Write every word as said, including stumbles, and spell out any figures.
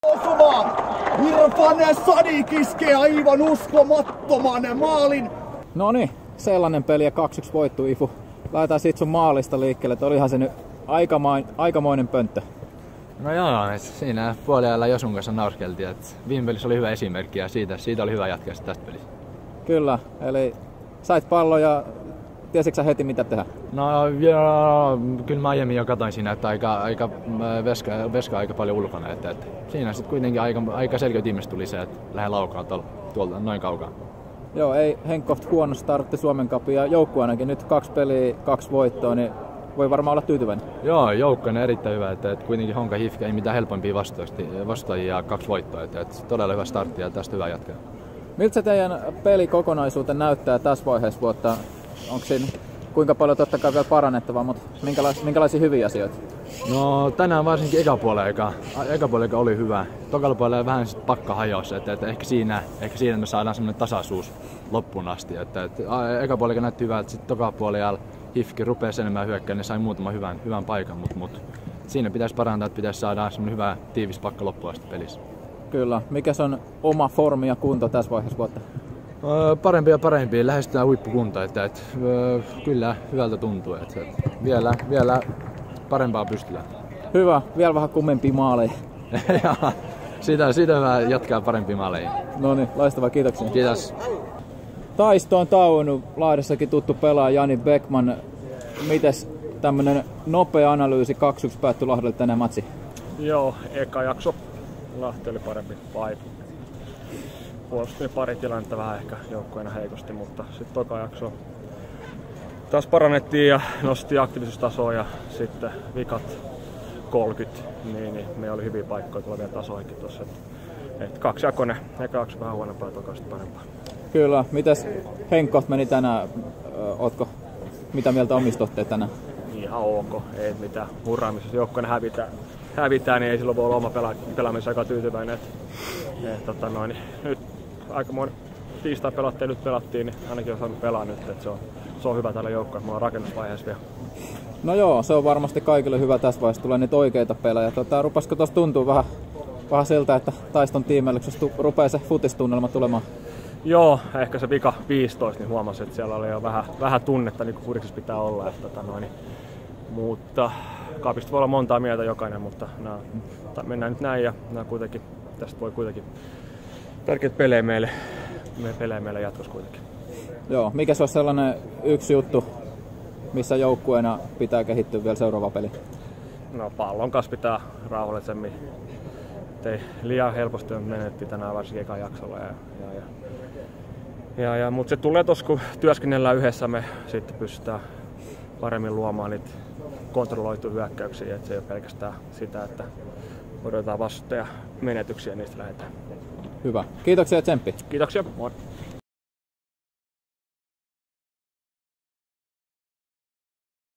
Osuma! Irfan Sadiq iskee aivan uskomattoman maalin. Noniin, sellainen peli ja kaksi yksi voittu Ifu. Lähdetään sit sun maalista liikkeelle, että olihan se nyt aikamoinen, aikamoinen pönttö. No joo, siinä puoliajalla Josun kanssa naurskeltiin, että viime pelissä oli hyvä esimerkki ja siitä, siitä oli hyvä jatkaa tästä pelissä. Kyllä, eli sait pallon ja tiesitkö sä heti mitä tehdä? No joo, kyllä mä aiemmin jo katsoin siinä, että aika, aika veska, veska aika paljon ulkona, että, että siinä sitten kuitenkin aika, aika selkeä ihmistä tuli se, että lähden laukaan tuolta, tuolta noin kaukaa. Joo, ei Henkkoft huono startti Suomen Cupin ja joukkueenakin nyt kaksi peliä, kaksi voittoa, niin voi varmaan olla tyytyväinen. Joo, joukkueena erittäin hyvä, että, että kuitenkin Honka H I F K ei mitään helpompia vastaajia ja kaksi voittoa, että, että todella hyvä startti ja tästä hyvä jatkaa. Miltä se teidän pelikokonaisuuteen näyttää tässä vaiheessa vuotta? Onko siinä kuinka paljon totta kai vielä parannettavaa, mutta minkälais, minkälaisia hyviä asioita? No tänään varsinkin eka puolella eka, eka puolella oli hyvä. Tokalla puolella vähän sit pakka hajosi, että, että ehkä, siinä, ehkä siinä me saadaan semmoinen tasaisuus loppuun asti. Että, että, eka puolella näytti hyvältä, että sitten toka puolella H I F K rupesi enemmän hyökkään ja sai muutaman hyvän, hyvän paikan, mutta, mutta siinä pitäisi parantaa, että pitäisi saada semmoinen hyvä tiivis pakka loppuun asti pelissä. Kyllä. Mikäs on oma formi ja kunto tässä vaiheessa vuotta? Parempi ja parempi. Lähestytään huippukunta. Että, että, kyllä hyvältä tuntuu. Että, että vielä, vielä parempaa pystytään. Hyvä. Vielä vähän kummempia maaleja. sitä, sitä mä jatkaa parempia maaleja. No niin, loistavaa. Kiitoksia. Kiitos. Taisto on tauonnut. Lahdessakin tuttu pelaaja Jani Beckman. Mites tämmönen nopea analyysi? kaksi yksi päättyi Lahdelle tänään matsi. Joo, eka jakso. Lahti oli parempi paikka. Puolusti pari tilannetta vähän ehkä joukkueena heikosti, mutta sitten toka jakso taas parannettiin ja nosti aktiivisuustasoa ja sitten vikat kolmekymmentä, niin, niin me oli hyviä paikkoja tulevia tasoihinkin tuossa. Et, et kaksi jakone, eka jakso vähän huonompaa ja toka sitten parempaa. Kyllä. Mites Henkkoht meni tänään? Ootko mitä mieltä omista otteet tänään? Ihan ok, ei mitään hurraamista. Jos joukkueena hävitään, hävitään, niin ei silloin voi olla oma pela- pelaamisen aika tyytyväinen. Et, et, tota noin, niin nyt aikamoinen tiistai pelattiin, nyt pelattiin, niin ainakin on saanut pelaa nyt, että se on, se on hyvä tällä joukkueella, me ollaan rakennusvaiheessa vielä. No joo, se on varmasti kaikille hyvä tässä vaiheessa, tulee niitä oikeita pelejä. Tota, rupasko tuossa tuntuu vähän, vähän siltä, että Taiston tiimelle, jos rupeaa se futistunnelma tulemaan? Joo, ehkä se vika viisitoista, niin huomasin, että siellä oli jo vähän, vähän tunnetta, niin kuin Furiksessa pitää olla. Että, tota noin, mutta Kaapista voi olla montaa mieltä jokainen, mutta nää, mennään nyt näin ja nää kuitenkin, tästä voi kuitenkin tärkeät pelejä meille, me pelejä meille jatkossa kuitenkin. Joo, mikä se on sellainen yksi juttu, missä joukkueena pitää kehittyä vielä seuraava peli? No pallon kanssa pitää rauhallisemmin. Ei liian helposti menettiin tänään varsinkin ekan jaksolla. Ja, ja, ja, ja, ja, mutta se tulee tuossa, kun työskennellään yhdessä, me sitten pystytään paremmin luomaan niitä kontrolloituja hyökkäyksiä. Et se ei ole pelkästään sitä, että odotetaan vastustajan menetyksiä ja niistä lähdetään. Hyvä. Kiitoksia ja tsemppi. Kiitoksia. Moi.